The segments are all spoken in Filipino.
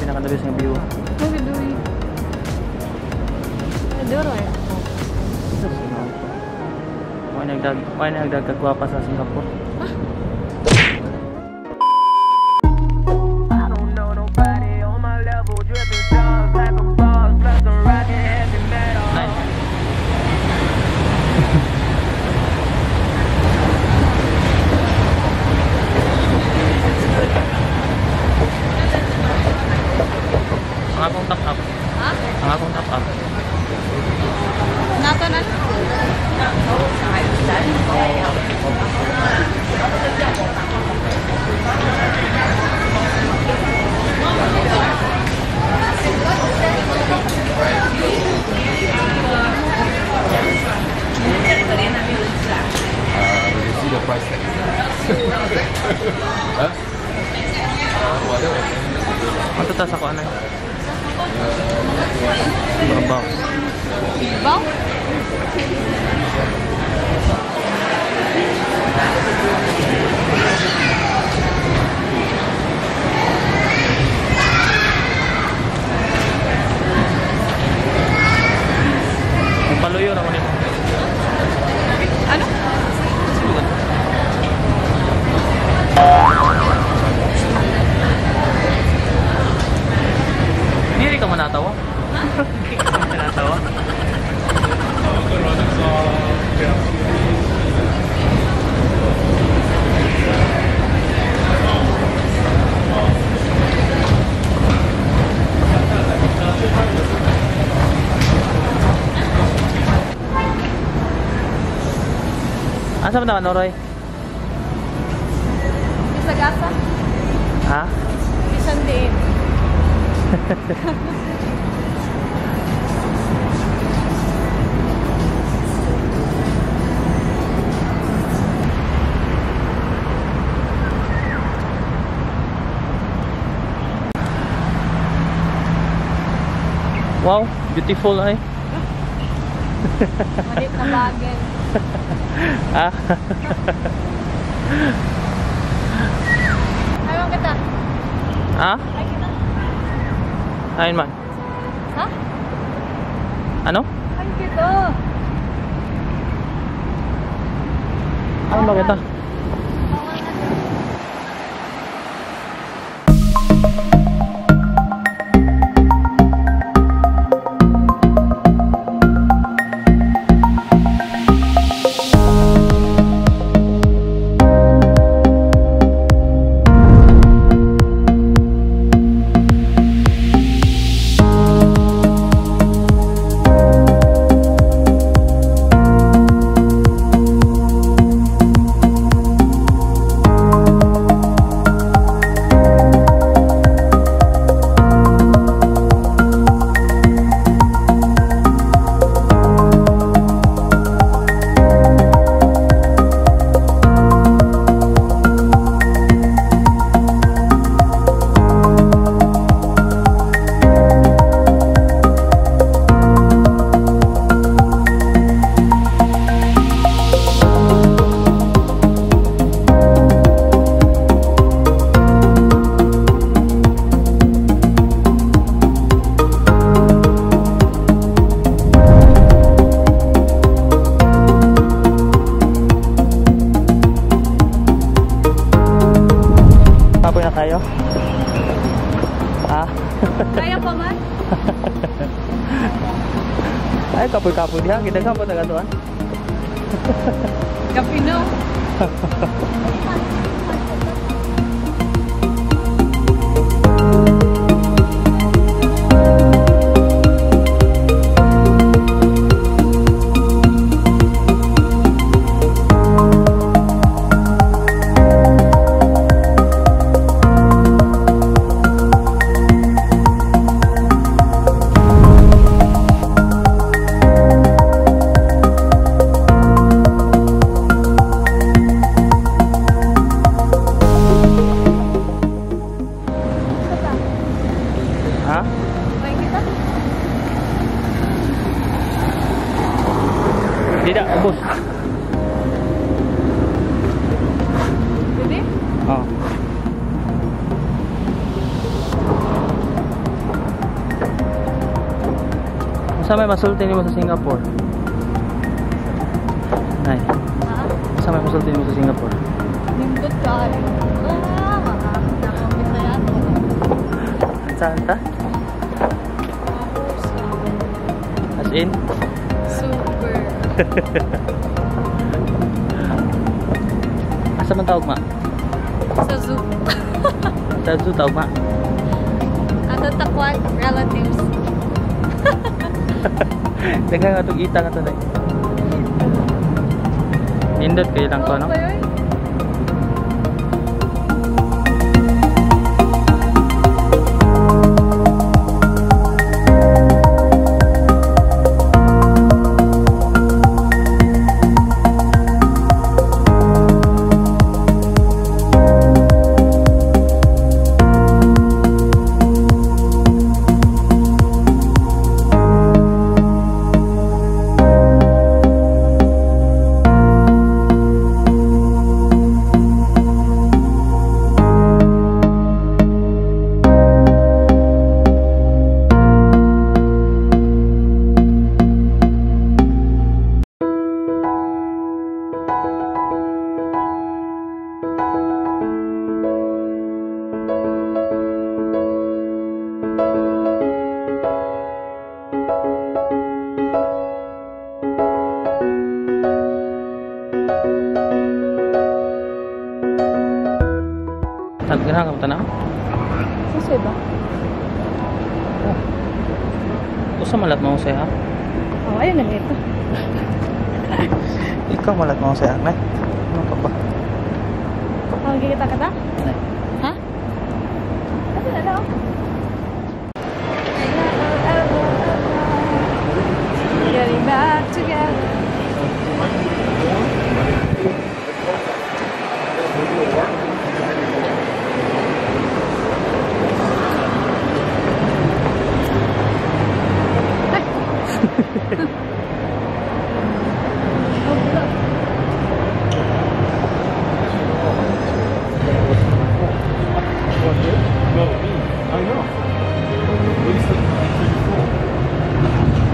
pinaka-the best ng view. Duwi. Duro eh. Why nagdagkagwapa sa Singapore? Ang akong top up. Ha? Ang akong top up. Nato na? You see the price tag? Huh? Ang tatas ako anay. Babaw. Baw? Ang paluyo naman yun. Ano? Hindi ka manatawa? Hindi ka manatawa? Asa ba naman, Noroy? Sa gasa? Ha? Isang din. Wow, beautiful ay. Malit na bagay. Ah. Ayaw kita. Ha? Ay kita. Ayun man. Ha? Ano? Ay kita. Ano ba kita? Tayo? Ah? Kaya pa man? Ay, kapoy-kapoy diha. Kita kapot na gatuan. Kapino. Tidak, ubos. Pwede? Oh. Sa may masulti nimo sa Singapore? Nay. Ha? Sa may masulti nimo sa Singapore? Nimbot ka rin. Nakamit na yan. Saan ta? As in? Super. Asa man tawag ma? Sa zoo. Sa zoo tawag ma? Ato takwan, relatives. Daghang nga itong ita nga ito na. Nindot kayo lang ko, no? ba yun? Sabi ka na, kamuta na? Sasay ba? Oh. Ito sa malat mo sa'yo, ha? Oh, ayun na ito. Ikaw malat mo sa'yo, Nay. Ano ka ba? Ang gigita ka ta? Nay. Ha? Ano na daw? Getting back together. I know. At least before.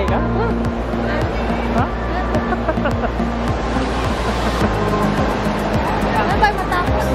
Magbibigay ka? Ha? Ano ba matapos?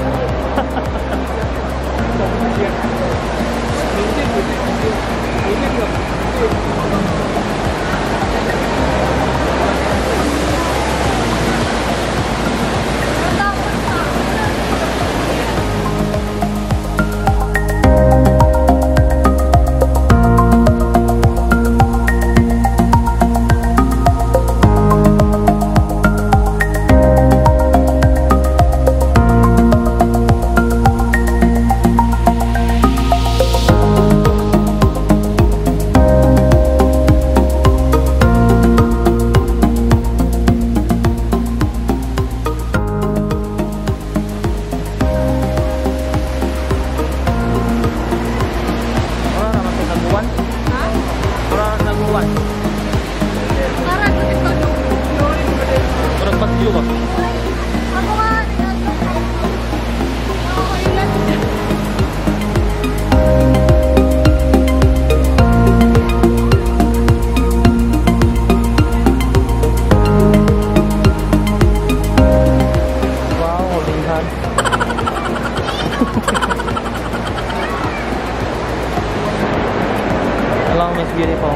Hello, Miss Beautiful.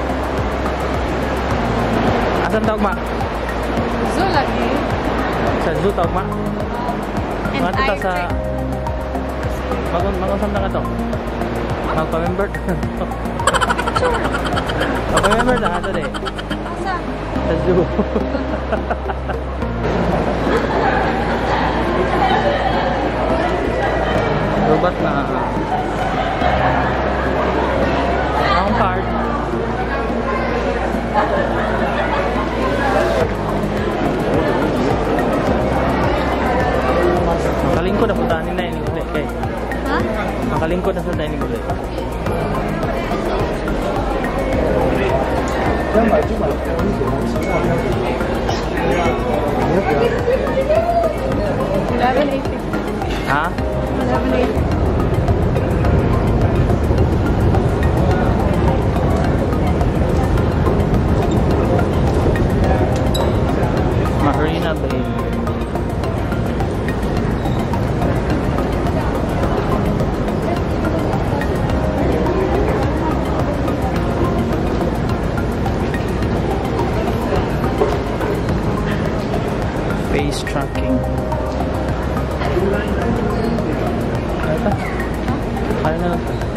Asan tawag ma? Zoo lagi. Sa zoo tawag ma? And Mga tita sa... Magun saan ka to? Magpa-member? Magpa-member na ato de. Asa? Sa zoo. Robot na. Ang card. Makalingkod na puntahan nila yung ulit kay. Ha? Makalingkod na sa tayo yung ulit. Ha? 11.80. Marina Bay. Face tracking. Ano na lang to?